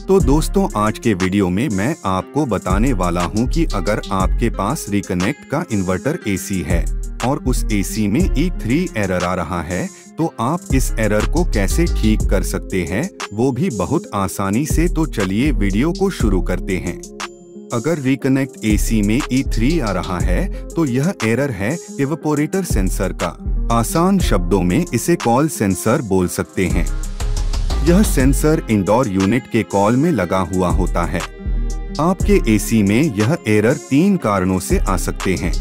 तो दोस्तों आज के वीडियो में मैं आपको बताने वाला हूं कि अगर आपके पास रिकनेक्ट का इन्वर्टर एसी है और उस एसी में E3 एरर आ रहा है तो आप इस एरर को कैसे ठीक कर सकते हैं, वो भी बहुत आसानी से। तो चलिए वीडियो को शुरू करते हैं। अगर रिकनेक्ट एसी में E3 आ रहा है तो यह एरर है इवेपोरेटर सेंसर का। आसान शब्दों में इसे कॉल सेंसर बोल सकते हैं। यह सेंसर इंडोर यूनिट के कॉल में लगा हुआ होता है। आपके एसी में यह एरर 3 कारणों से आ सकते हैं।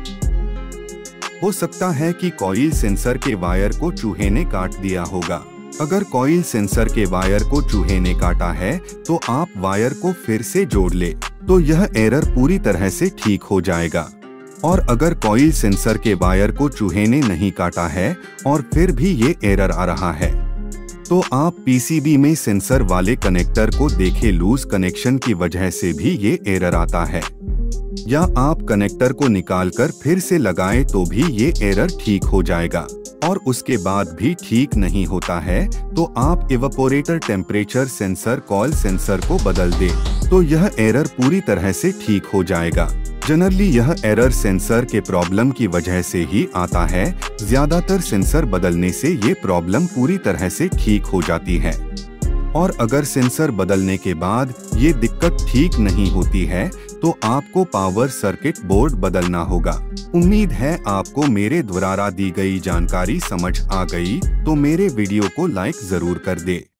हो सकता है कि कॉइल सेंसर के वायर को चूहे ने काट दिया होगा। अगर कॉइल सेंसर के वायर को चूहे ने काटा है तो आप वायर को फिर से जोड़ ले तो यह एरर पूरी तरह से ठीक हो जाएगा। और अगर कॉइल सेंसर के वायर को चूहे ने नहीं काटा है और फिर भी ये एरर आ रहा है तो आप पीसीबी में सेंसर वाले कनेक्टर को देखें। लूज कनेक्शन की वजह से भी ये एरर आता है, या आप कनेक्टर को निकालकर फिर से लगाएं तो भी ये एरर ठीक हो जाएगा। और उसके बाद भी ठीक नहीं होता है तो आप evaporator temperature sensor coil sensor को बदल दें तो यह एरर पूरी तरह से ठीक हो जाएगा। जनरली यह एरर सेंसर के प्रॉब्लम की वजह से ही आता है। ज्यादातर सेंसर बदलने से ये प्रॉब्लम पूरी तरह से ठीक हो जाती है। और अगर सेंसर बदलने के बाद ये दिक्कत ठीक नहीं होती है तो आपको पावर सर्किट बोर्ड बदलना होगा। उम्मीद है आपको मेरे द्वारा दी गई जानकारी समझ आ गई, तो मेरे वीडियो को लाइक जरूर कर दे।